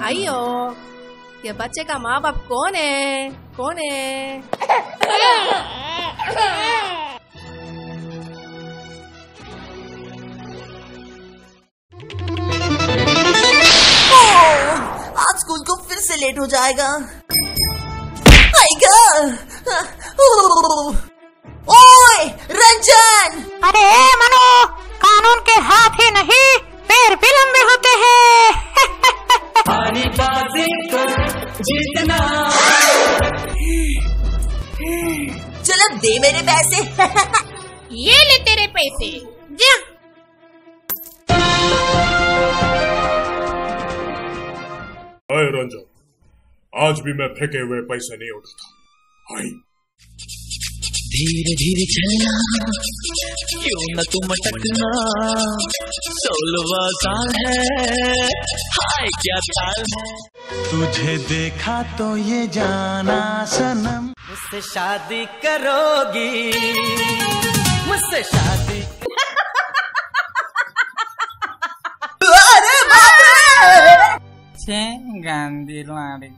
भाइयों, ये बच्चे का माँ बाप कौन है? कौन है? आज स्कूल को फिर से लेट हो जाएगा। ओए रंजन! अरे मनु, कानून के हाथ ही नहीं पैर भी लंबे होते हैं। जीतना। चलो दे मेरे पैसे। ये ले तेरे पैसे, जा। अरे रंजन, आज भी मैं फेंके हुए पैसे नहीं उठाता। आई धीरे धीरे चलना, क्यों न तुम अटकना, 16वां साल है, हाय क्या चाल है। तुझे देखा तो ये जाना सनम, मुझसे शादी करोगी, मुझसे शादी। अरे बाप रे! गांधी लड़की।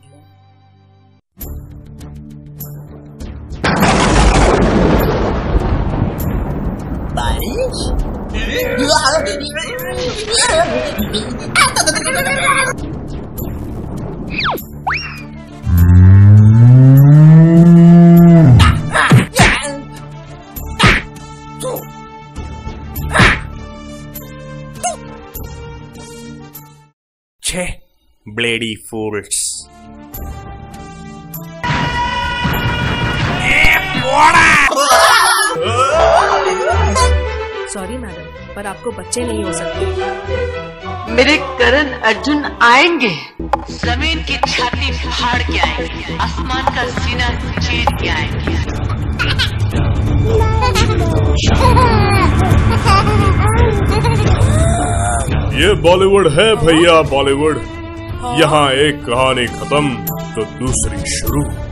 बारिश? छे ब्लेडी फूल्स। सॉरी मैडम, पर आपको बच्चे नहीं हो सकते। मेरे करण अर्जुन आएंगे, जमीन की छाती फाड़ के आएंगे, आसमान का सीना चीर के आएंगे। ये बॉलीवुड है भैया, बॉलीवुड। यहाँ एक कहानी खत्म तो दूसरी शुरू।